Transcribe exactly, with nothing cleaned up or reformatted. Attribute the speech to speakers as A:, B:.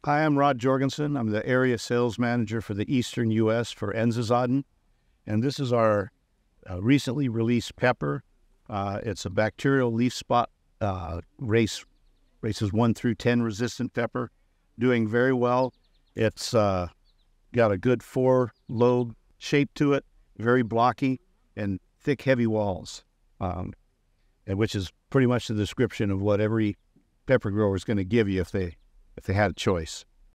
A: Hi, I'm Rod Jorgensen. I'm the area sales manager for the Eastern U S for Enza Zaden, and this is our uh, recently released pepper. Uh, it's a bacterial leaf spot uh, race races one through ten resistant pepper, doing very well. It's uh, got a good four lobe shape to it, very blocky, and thick, heavy walls, um, and which is pretty much the description of what every pepper grower is going to give you if they if they had a choice.